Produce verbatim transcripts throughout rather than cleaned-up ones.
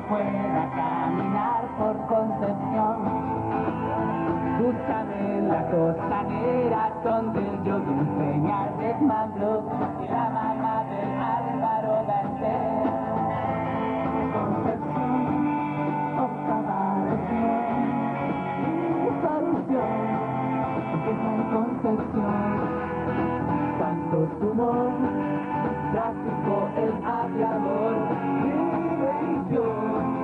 pueda caminar por Concepción. Búscame en la costanera donde el jogging Peñal desmangló y la mamá del Álvaro Garcés. Concepción, octava región, mi solución empieza en Concepción. Tanto humor, tráfico, el aviador, mi religión.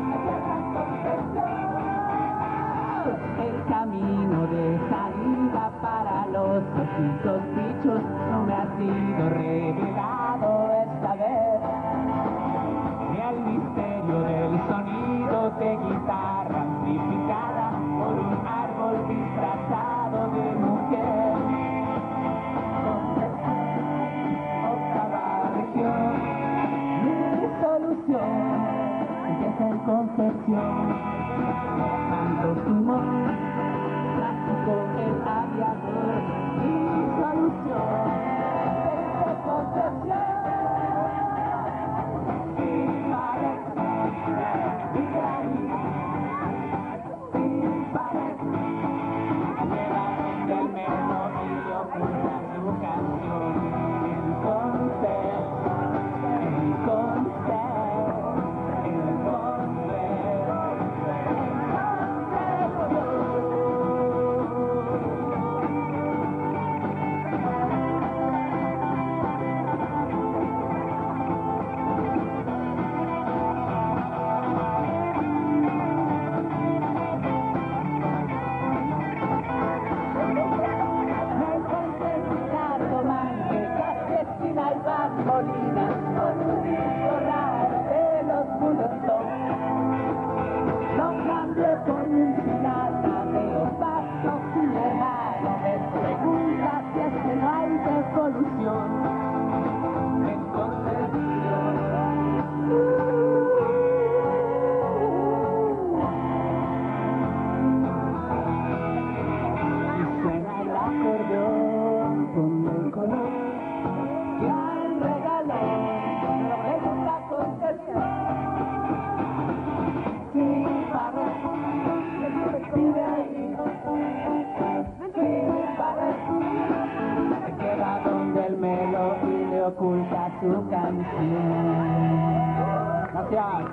El camino de salida para los ojitos bichos no me ha sido revelado esta vez, ni el misterio del sonido de guitarra amplificada por un árbol disfrazado de mujer. Octava región, mi solución empieza en Concepción. Tanto humor, tráfico, el aviador, mi solución desde Concepción. Mi pared, mi granito, mi pared, lleva del mero y le oculta su canción. Entonces, entonces, Molina, con un disco raro de los Bulldog. Lo cambié por un pirata de opaco, un hermano me pregunta si es que no hay devolución. En Concepción, y suena el acordeón con el color que hay regaló, me gusta Concepción. Sí, para, vive ahí. Sí, para, se queda donde el melo y le oculta su canción. Gracias.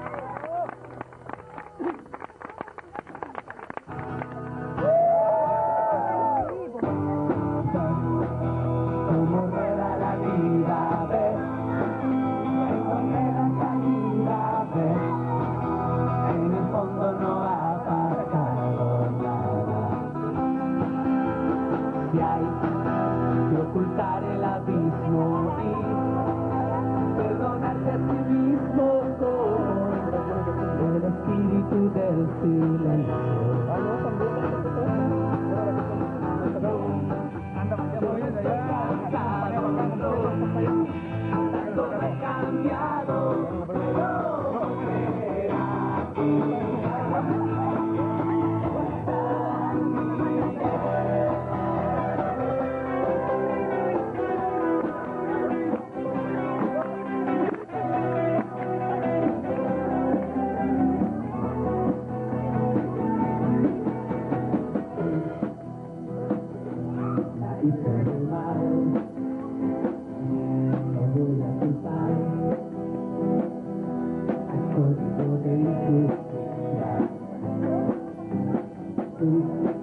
Como rueda la vida, ves, en donde la salida, ves, en el fondo no ha pasado nada. Si hay que ocultar el abismo y perdonarte a ti mismo con el espíritu del silencio. Tanto me he cambiado, pero será tú. La hice del mal, no voy a culpar al código de injusticia. Tú